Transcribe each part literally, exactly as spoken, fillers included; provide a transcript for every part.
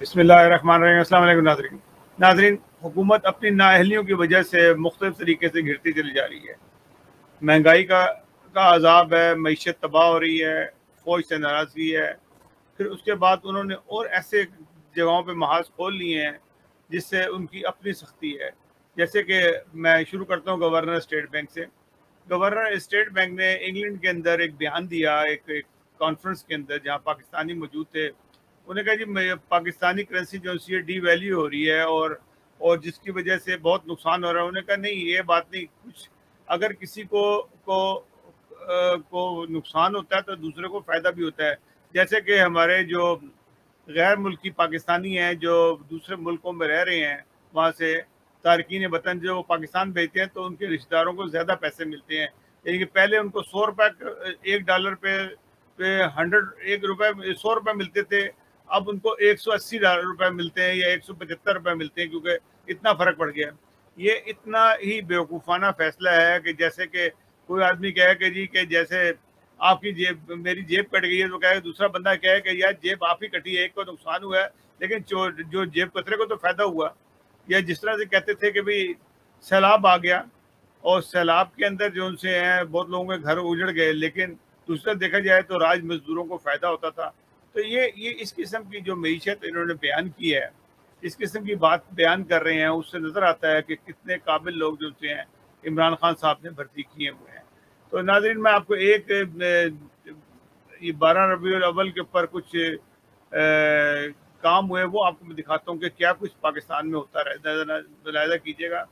बिस्मिल्लाहिर्रहमानिर्रहीम। अस्सलाम वालेकुम नाज़रीन नाज़रीन हुकूमत अपनी नाअहलियों की वजह से मुख्तलिफ तरीके से घिरती चली जा रही है। महंगाई का का अजाब है, मईशत तबाह हो रही है, फौज से नाराज़गी है। फिर उसके बाद उन्होंने और ऐसे जगहों पे महाज खोल लिए हैं जिससे उनकी अपनी सख्ती है। जैसे कि मैं शुरू करता हूँ गवर्नर स्टेट बैंक से। गवर्नर स्टेट बैंक ने इंग्लैंड के अंदर एक बयान दिया, एक, एक कॉन्फ्रेंस के अंदर जहाँ पाकिस्तानी मौजूद थे। उन्होंने कहा जी पाकिस्तानी करेंसी जो है डी वैल्यू हो रही है और और जिसकी वजह से बहुत नुकसान हो रहा है। उन्होंने कहा नहीं, ये बात नहीं, कुछ अगर किसी को को आ, को नुकसान होता है तो दूसरे को फ़ायदा भी होता है। जैसे कि हमारे जो गैर मुल्की पाकिस्तानी हैं जो दूसरे मुल्कों में रह रहे हैं, वहाँ से तारकीन वतन जो पाकिस्तान भेजते हैं तो उनके रिश्तेदारों को ज़्यादा पैसे मिलते हैं। यानी कि पहले उनको सौ रुपये एक डॉलर पे पे हंड्रेड एक रुपये सौ रुपये मिलते थे, अब उनको एक सौ अस्सी रुपये मिलते हैं या एक सौ पचहत्तर रुपये मिलते हैं, क्योंकि इतना फ़र्क पड़ गया। ये इतना ही बेवकूफ़ाना फैसला है कि जैसे कि कोई आदमी कहे कि जी कि जैसे आपकी जेब मेरी जेब कट गई है तो कहे दूसरा बंदा कहे कि यार जेब आप ही कटी है, एक को नुकसान हुआ है लेकिन जो जो जेब कतरे को तो फ़ायदा हुआ। या जिस तरह से कहते थे कि भाई सैलाब आ गया और सैलाब के अंदर जो उनसे हैं बहुत लोगों के घर उजड़ गए, लेकिन दूसरा देखा जाए तो राज मजदूरों को फ़ायदा होता था। तो ये ये इस किस्म की जो मईशत इन्होंने बयान की है, इस किस्म की बात बयान कर रहे हैं, उससे नज़र आता है कि कितने काबिल लोग जो से हैं इमरान खान साहब ने भर्ती किए हुए हैं। तो नाज़रीन मैं आपको एक ये बारह रबीउल अव्वल के ऊपर कुछ ए, काम हुए वो आपको मैं दिखाता हूँ कि क्या कुछ पाकिस्तान में होता रहा, मुलाहिज़ा कीजिएगा।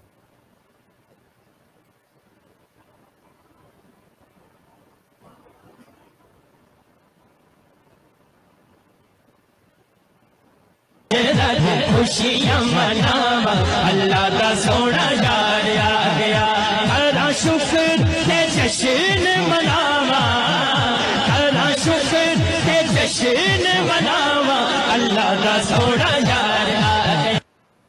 खुशियां मनावा अल्लाह दा सोना यार आ गया, हरा शुक्र ते जश्न मनावा, हरा शुक्र ते जश्न मनावा अल्लाह दा सोना यार आ गया।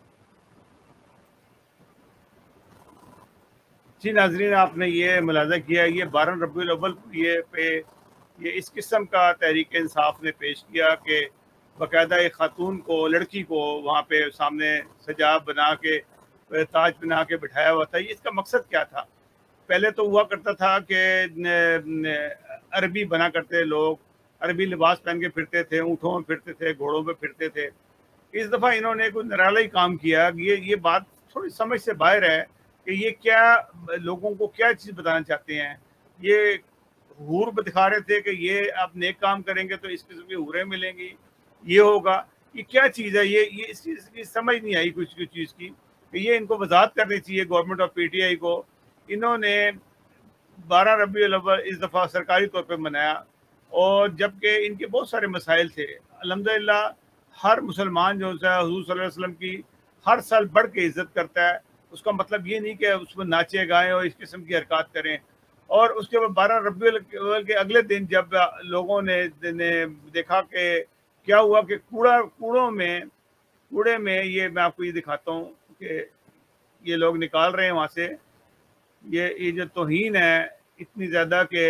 जी नाजरीन, आपने ये मुलाहिज़ा किया, ये बारह रबीउल अव्वल ये पे ये इस किस्म का तहरीक इंसाफ ने पेश किया कि बाकायदा एक खातून को, लड़की को वहाँ पे सामने सजाब बना के, ताज बना के बिठाया हुआ था। ये इसका मकसद क्या था? पहले तो हुआ करता था कि अरबी बना करते लोग, अरबी लिबास पहन के फिरते थे, ऊँटों में फिरते थे, घोड़ों में फिरते थे। इस दफ़ा इन्होंने कोई निराला ही काम किया। ये ये बात थोड़ी समझ से बाहर है कि ये क्या लोगों को क्या चीज़ बताना चाहते हैं। ये हूर दिखा रहे थे कि ये आप नेक काम करेंगे तो इस किस्म की हूरें मिलेंगी, ये होगा। ये क्या चीज़ है? ये ये इस चीज़ की समझ नहीं आई कुछ कुछ चीज़ की कि ये इनको वजाहत करनी चाहिए गवर्नमेंट ऑफ पीटीआई को। इन्होंने बारह रबीउल अव्वल इस दफ़ा सरकारी तौर पे मनाया और जबकि इनके बहुत सारे मसाइल थे। अल्हम्दुलिल्लाह हर मुसलमान जो है हुज़ूर सल्लल्लाहु अलैहि वसल्लम की हर साल बढ़ के इज़्ज़त करता है। उसका मतलब ये नहीं कि उसमें नाचे गाएँ और इस किस्म की हरकत करें। और उसके बाद बारह रबीउल अव्वल के अगले दिन जब लोगों ने, ने देखा कि क्या हुआ कि कूड़ा कूड़ों में कूड़े में ये मैं आपको ये दिखाता हूँ कि ये लोग निकाल रहे हैं वहाँ से। ये ये जो तौहीन है इतनी ज़्यादा कि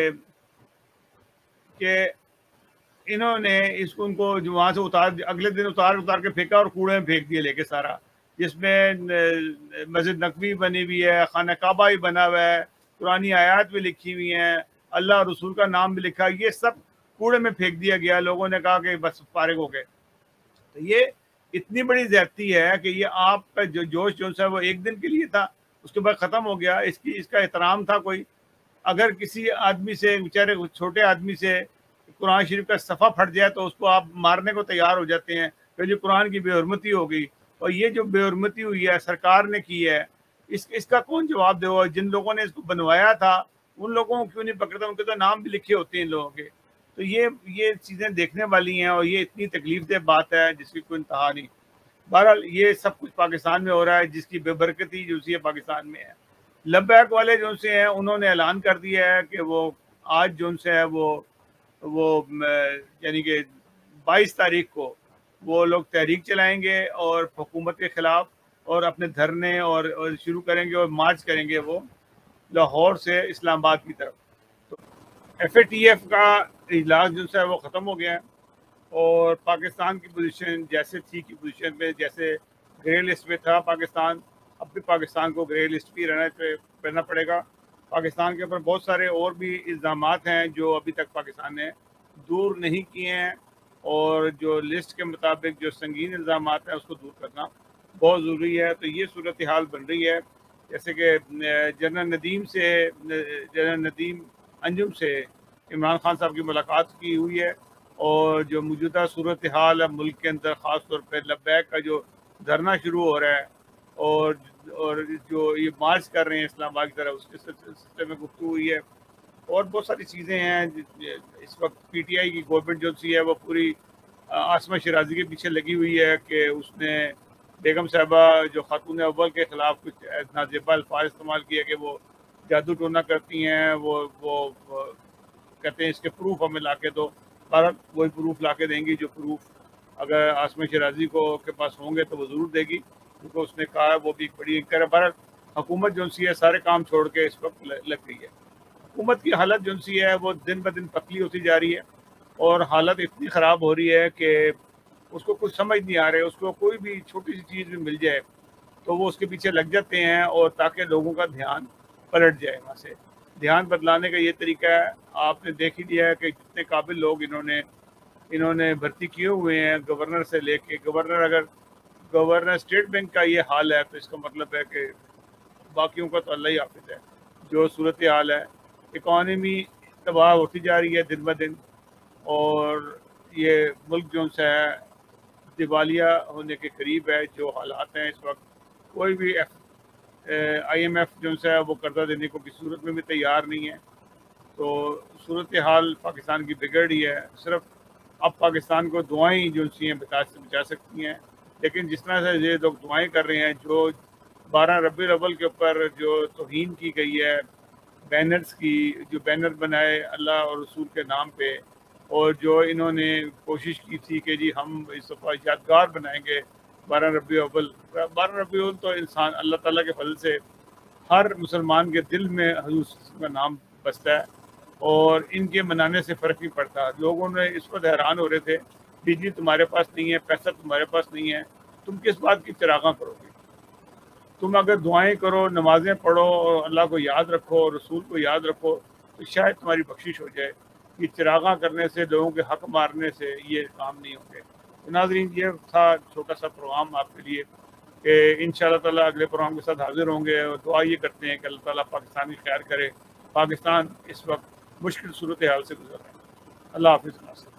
कि इन्होंने इसको उनको जो वहाँ से उतार अगले दिन उतार उतार के फेंका और कूड़े में फेंक दिए लेके सारा, जिसमें मस्जिद नकवी बनी हुई है, खाना काबा भी बना हुआ है, पुरानी आयात भी लिखी हुई हैं, अल्लाह रसूल का नाम भी लिखा, ये सब कूड़े में फेंक दिया गया। लोगों ने कहा कि बस फारिग हो गए। तो ये इतनी बड़ी ज़्यादती है कि ये आपका जो जोश जो है वो एक दिन के लिए था, उसके बाद ख़त्म हो गया। इसकी इसका एहतराम था कोई? अगर किसी आदमी से, बेचारे छोटे आदमी से कुरान शरीफ का सफ़ा फट जाए तो उसको आप मारने को तैयार हो जाते हैं कि ये कुरान की बेहुरमती हो गई। और ये जो बेहुरमती हुई है सरकार ने की है, इस इसका कौन जवाब देगा? जिन लोगों ने इसको बनवाया था उन लोगों को क्यों नहीं पकड़ता? उनके तो नाम भी लिखे होते हैं इन लोगों के। तो ये ये चीज़ें देखने वाली हैं और ये इतनी तकलीफ दे बात है जिसकी कोई इंतहा नहीं। बहरहाल ये सब कुछ पाकिस्तान में हो रहा है जिसकी बेबरकती जो सी है पाकिस्तान में है। लब्बैक वाले जो से हैं उन्होंने ऐलान कर दिया है कि वो आज जो से है वो वो यानी कि बाईस तारीख को वो लोग तहरीक चलाएंगे और हुकूमत के ख़िलाफ़ और अपने धरने और, और शुरू करेंगे और मार्च करेंगे वो लाहौर से इस्लामाबाद की तरफ। तो एफ ए टी एफ का इजलास जो है वो ख़त्म हो गया है اور پاکستان کی پوزیشن جیسے تھی کی پوزیشن میں جیسے گرے لسٹ میں تھا پاکستان، اب بھی پاکستان کو گرے لسٹ بھی رہنا رہنا پڑے گا۔ پاکستان کے اوپر بہت سارے اور بھی الزامات ہیں جو ابھی تک پاکستان نے دور نہیں کیے ہیں، اور جو لسٹ کے مطابق جو سنگین الزامات ہیں اس کو دور کرنا بہت ضروری ہے۔ تو یہ صورتحال بن رہی ہے، جیسے کہ جنرل ندیم سے جنرل ندیم انجم سے عمران خان صاحب کی ملاقات کی ہوئی ہے، اور جو موجودہ صورتحال ہے ملک کے اندر، خاص طور پہ لبیک کا جو دھرنا شروع ہو رہا ہے اور اور جو یہ مارچ کر رہے ہیں اسلام آباد کی طرف، اس کے سلسلے میں گفتگو ہوئی ہے، اور بہت ساری چیزیں ہیں۔ اس وقت پی ٹی آئی کی گورنمنٹ جو سی ہے وہ پوری عاصمہ شیرازی کے پیچھے لگی ہوئی ہے کہ اس نے بیگم صاحبہ جو خاتون اول کے خلاف کچھ نازیبہ الفاظ استعمال کیا کہ وہ جادو ٹونا کرتی ہیں، وہ وہ کہتے ہیں اس کے پروف ہمیں لا کے دو۔ بہرحال وہی پروف لا کے دیں گی جو پروف اگر عاصمہ شیرازی کو کے پاس ہوں گے تو وہ ضرور دے گی، کیونکہ اس نے کہا ہے وہ بھی ایک بڑی انکر ہے۔ بہرحال حکومت جو سی ہے سارے کام چھوڑ کے اس وقت لگ گئی ہے۔ حکومت کی حالت جو سی ہے وہ دن بہ دن پتلی ہوتی جا رہی ہے، اور حالت اتنی خراب ہو رہی ہے کہ اس کو کچھ سمجھ نہیں آ رہے، اس کو کوئی بھی چھوٹی سی چیز بھی مل جائے تو وہ اس کے پیچھے لگ جاتے ہیں، اور تاکہ لوگوں کا دھیان پلٹ جائے وہاں سے۔ دھیان بدلانے کا یہ طریقہ ہے، آپ نے دیکھ ہی لیا ہے کہ جتنے قابل لوگ انہوں نے انہوں نے بھرتی کیے ہوئے ہیں، گورنر سے لے کے گورنر اگر گورنر اسٹیٹ بینک کا یہ حال ہے تو اس کا مطلب ہے کہ باقیوں کا تو اللہ ہی حافظ ہے۔ جو صورتحال ہے، اکانومی تباہ ہوتی جا رہی ہے دن بہ دن، اور یہ ملک جو ہے دیوالیہ ہونے کے قریب ہے۔ جو حالات ہیں اس وقت، کوئی بھی ایف آئی ایم ایف جو ہے وہ قرضہ دینے کو کسی صورت میں بھی تیار نہیں ہے۔ تو صورتحال پاکستان کی بگڑ رہی ہے، صرف اب پاکستان کو دعائیں جو سی ہیں بچا بچا سکتی ہیں، لیکن جس طرح سے یہ لوگ دعائیں کر رہے ہیں، جو بارہ ربیع الاول کے اوپر جو توہین کی گئی ہے بینرز کی، جو بینر بنائے اللہ اور رسول کے نام پہ، اور جو انہوں نے کوشش کی تھی کہ جی ہم اس دفعہ یادگار بنائیں گے بارہ ربیع الاول۔ بارہ ربیع الاول تو انسان اللہ تعالیٰ کے فضل سے ہر مسلمان کے دل میں حضور صلی اللہ علیہ وسلم کا نام بستا ہے، اور ان کے منانے سے فرق نہیں پڑتا۔ لوگوں نے اس وقت حیران ہو رہے تھے، بجلی تمہارے پاس نہیں ہے، پیسہ تمہارے پاس نہیں ہے، تم کس بات کی چراغاں کرو گے؟ تم اگر دعائیں کرو، نمازیں پڑھو، اور اللہ کو یاد رکھو اور رسول کو یاد رکھو تو شاید تمہاری بخشش ہو جائے۔ یہ چراغاں کرنے سے، لوگوں کے حق مارنے سے یہ کام نہیں ہوں گے۔ تو ناظرین، یہ تھا چھوٹا سا پروگرام آپ کے لیے کہ ان شاء اللہ تعالیٰ اگلے پروگرام کے ساتھ حاضر ہوں گے، اور دعا یہ کرتے ہیں کہ اللہ تعالیٰ پاکستان کی خیر کرے۔ پاکستان اس وقت مشکل صورتحال سے گزر رہا ہے۔ اللہ حافظ۔